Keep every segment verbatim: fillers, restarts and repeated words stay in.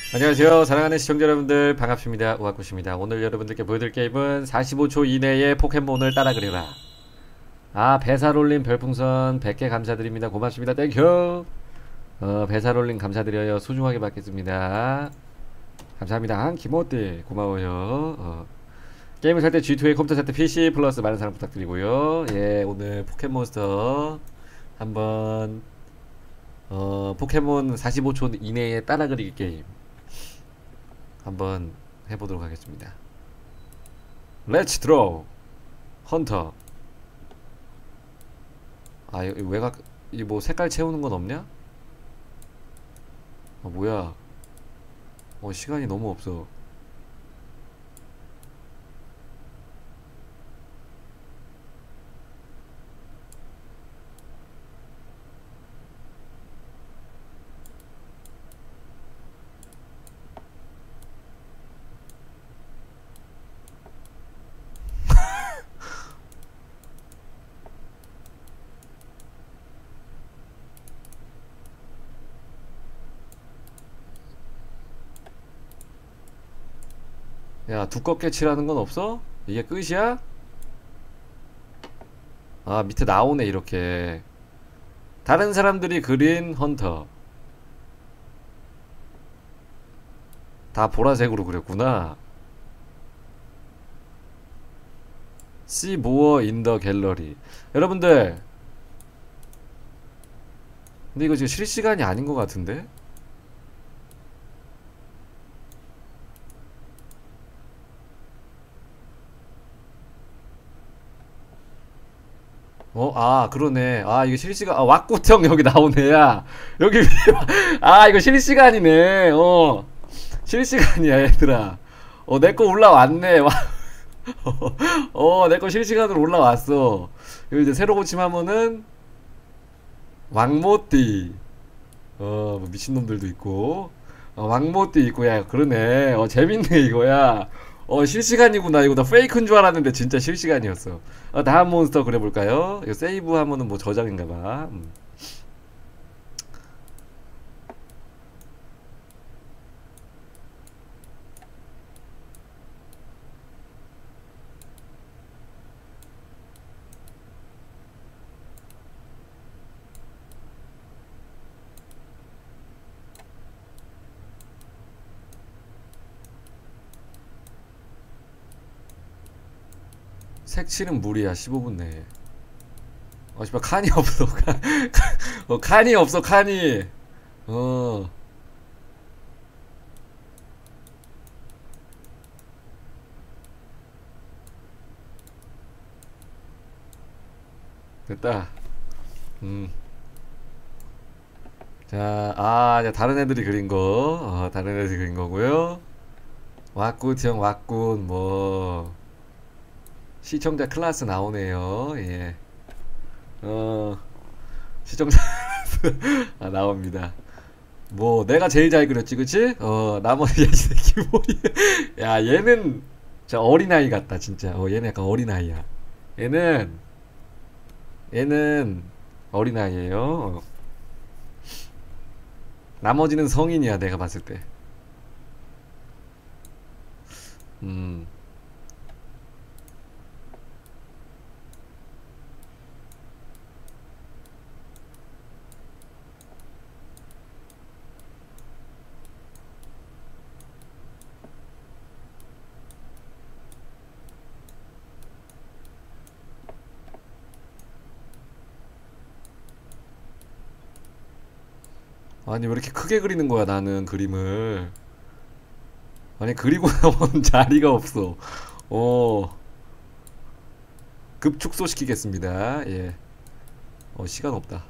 안녕하세요. 사랑하는 시청자 여러분들 반갑습니다. 우아쿠입니다. 오늘 여러분들께 보여드릴 게임은 사십오 초 이내에 포켓몬을 따라 그려라. 아, 배살올림 별풍선 백 개 감사드립니다. 고맙습니다. 땡큐. 어, 배살올림 감사드려요. 소중하게 받겠습니다. 감사합니다. 한 김호띠 고마워요. 어. 게임을 살 때 지투에이, 컴퓨터 살 때 피씨 플러스 많은 사랑 부탁드리고요. 예, 오늘 포켓몬스터 한번 어, 포켓몬 사십오 초 이내에 따라 그리기 게임 한번 해보도록 하겠습니다. 렛츠 드로우 헌터. 아, 이 외곽 이 뭐 색깔 채우는 건 없냐? 아, 뭐야? 어, 시간이 너무 없어. 야, 두껍게 칠하는 건 없어? 이게 끝이야? 아, 밑에 나오네 이렇게. 다른 사람들이 그린 헌터 다 보라색으로 그렸구나. See more in the gallery. 여러분들, 근데 이거 지금 실시간이 아닌 것 같은데? 어, 아, 그러네. 아, 이거 실시간, 아, 왁구청 여기 나오네. 야, 여기, 위에 아, 이거 실시간이네. 어, 실시간이야, 얘들아. 어, 내 거 올라왔네. 와, 어, 내 거 실시간으로 올라왔어. 이거 이제 새로 고침하면은, 왕모띠. 어, 뭐 미친놈들도 있고. 어, 왕모띠 있고, 야, 그러네. 어, 재밌네, 이거야. 어, 실시간이구나. 이거 나 페이크인 줄 알았는데 진짜 실시간이었어. 어, 다음 몬스터 그려볼까요? 이거 세이브 하면은 뭐 저장인가봐. 음. 색칠은 무리야. 십오 분 내에. 어, 씨발, 칸이 없어. 칸, 어, 칸이 없어, 칸이. 어, 됐다. 음. 자, 아, 이제 다른 애들이 그린 거. 어, 다른 애들이 그린 거고요. 왁굿 형, 왁굿, 뭐. 시청자 클래스 나오네요. 예. 어, 시청자 아, 나옵니다. 뭐 내가 제일 잘 그렸지, 그치? 어, 나머지 이 새끼 뭐야? 야, 얘는 진짜 어린아이 같다, 진짜. 어, 얘는 약간 어린아이야. 얘는 얘는 어린아이예요. 어. 나머지는 성인이야, 내가 봤을 때. 음. 아니, 왜 이렇게 크게 그리는 거야, 나는 그림을. 아니, 그리고 나면 자리가 없어. 어, 급축소 시키겠습니다. 예. 어, 시간 없다.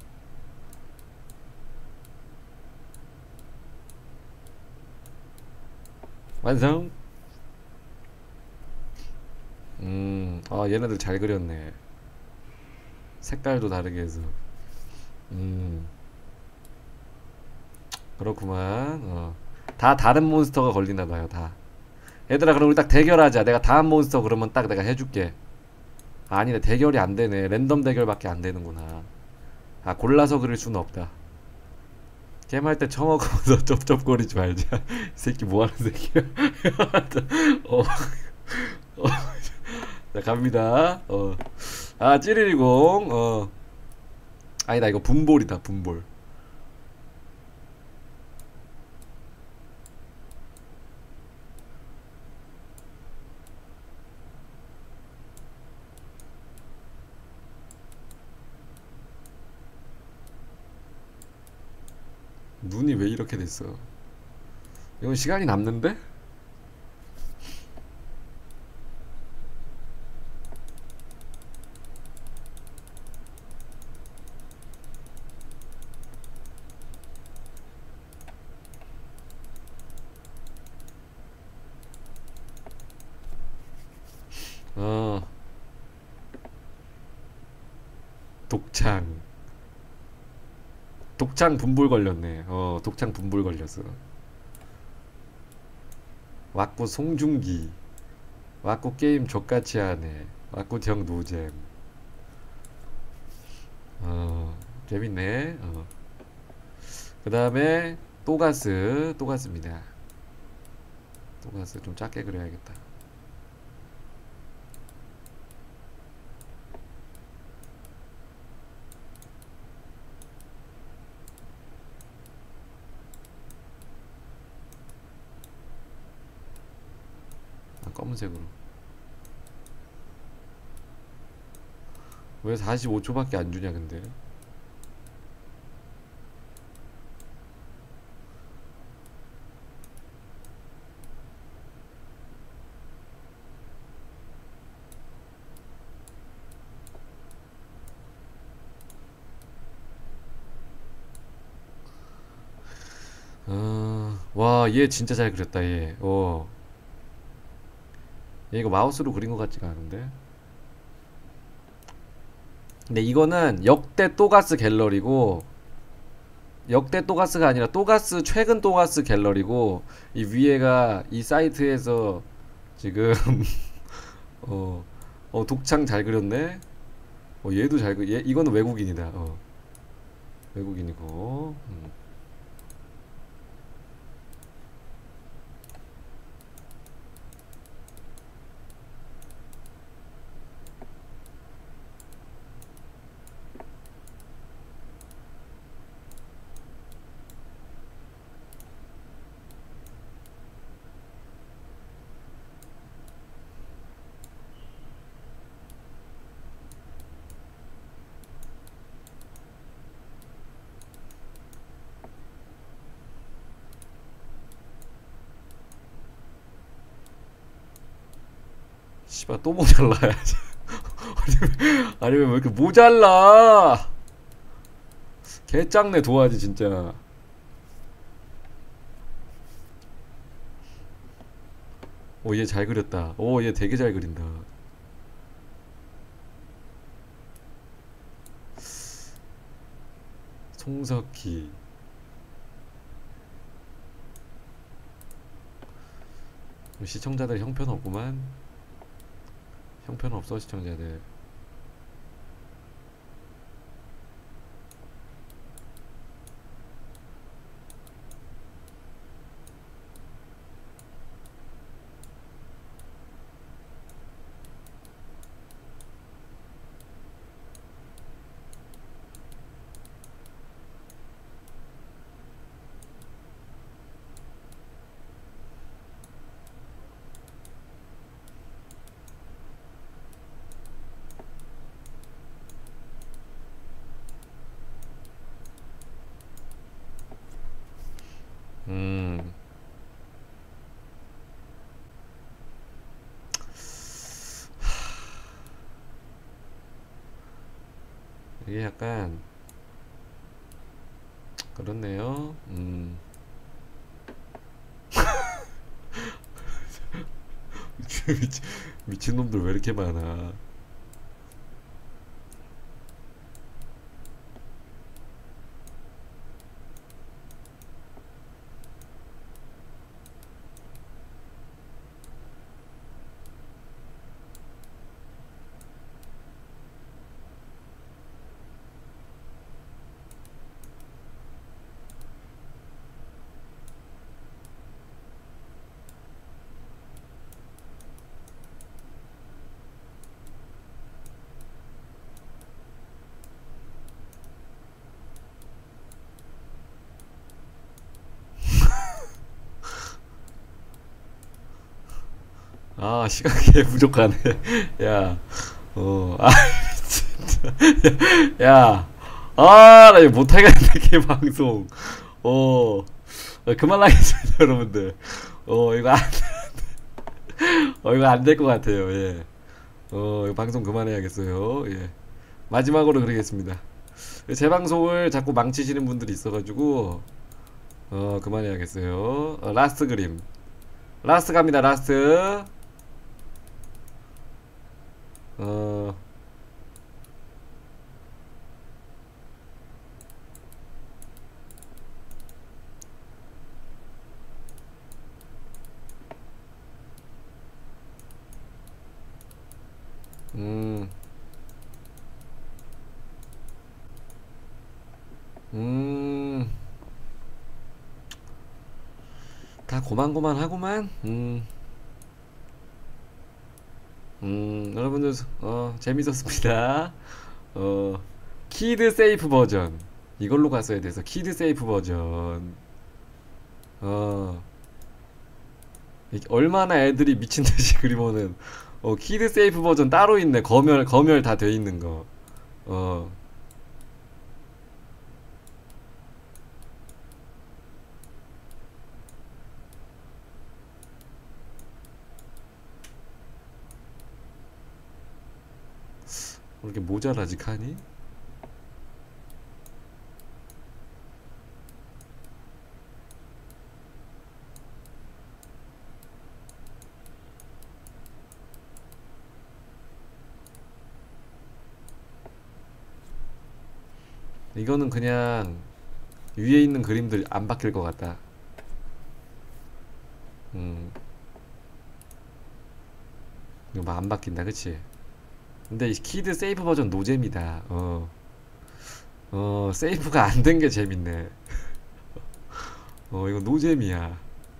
완성. 음, 아, 얘네들 잘 그렸네. 색깔도 다르게 해서. 음, 그렇구만. 어. 다 다른 몬스터가 걸리나 봐요, 다. 얘들아, 그럼 우리 딱 대결하자. 내가 다음 몬스터 그러면 딱 내가 해줄게. 아, 아니네, 대결이 안 되네. 랜덤 대결밖에 안 되는구나. 아, 골라서 그릴 수는 없다. 게임할 때 처먹으면서 쩝쩝거리지 말자. 이 새끼 뭐하는 새끼야. 어, 어, 자 갑니다. 어. 아 찌리리공. 어. 아니다 이거 분볼이다 분볼. 눈이 왜 이렇게 됐어? 이건 시간이 남는데? 어. 독창. 독창 분볼 걸렸네. 어, 독창 분볼 걸렸어. 왁구 송중기. 왁구 게임 족같이 하네. 왁구 형 노잼. 어, 재밌네. 어. 그 다음에 또가스. 또가스입니다. 또가스 좀 작게 그려야겠다. 아, 검은색으로. 왜 사십오 초밖에 안 주냐 근데. 어, 와, 얘 진짜 잘 그렸다, 얘. 어. 얘 이거 마우스로 그린 것 같지가 않은데. 근데 이거는 역대 또가스 갤러리고, 역대 또가스가 아니라 또가스, 최근 또가스 갤러리고, 이 위에가 이 사이트에서 지금, 어, 어, 독창 잘 그렸네? 어, 얘도 잘 그려. 얘, 이거는 외국인이다. 어, 외국인이고. 음. 씨발, 또 모자라야지. 아니면, 아니면 왜 이렇게 모자라? 개짱네 도화지, 진짜. 오, 얘 잘 그렸다. 오, 얘 되게 잘 그린다. 송석희. 시청자들 형편없구만. 형편없어, 시청자들. 음, 이게 약간, 그렇네요. 음, 미친, 미친놈들 왜 이렇게 많아. 아, 시간이 부족하네. 야, 어, 아, 진짜. 야, 아, 나 이거 못하겠네, 개 방송. 어, 어, 그만하겠습니다, 여러분들. 어, 이거 안, 어, 이거 안 될 것 같아요, 예. 어, 이거 방송 그만해야겠어요, 예. 마지막으로 그러겠습니다. 제 방송을 자꾸 망치시는 분들이 있어가지고, 어, 그만해야겠어요. 어, 라스트 그림. 라스트 갑니다, 라스트. 어, 음, 음, 다 고만고만하구만. 음, 음, 여러분들, 어, 재밌었습니다. 어, 키드 세이프 버전. 이걸로 갔어야 돼서, 키드 세이프 버전. 어, 이게 얼마나 애들이 미친 듯이 그리면은, 어, 키드 세이프 버전 따로 있네. 검열, 검열 다 돼 있는 거. 어, 왜 이렇게 모자라지, 칸이? 이거는 그냥 위에 있는 그림들 안 바뀔 것 같다. 음, 이거 막 안 바뀐다, 그치? 근데 이 키드 세이프 버전 노잼이다. 어, 어, 세이프가 안 된 게 재밌네. 어, 이거 노잼이야.